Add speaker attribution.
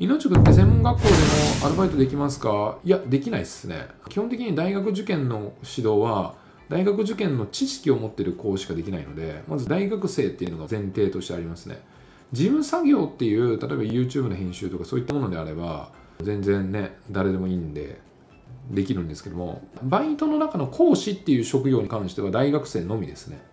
Speaker 1: inozyukuって専門学校でもアルバイトできますか？いや、できないですね。基本的に大学受験の指導は、大学受験の知識を持っている子しかできないので、まず大学生っていうのが前提としてありますね。事務作業っていう、例えば YouTube の編集とかそういったものであれば、全然ね、誰でもいいんで、できるんですけども、バイトの中の講師っていう職業に関しては大学生のみですね。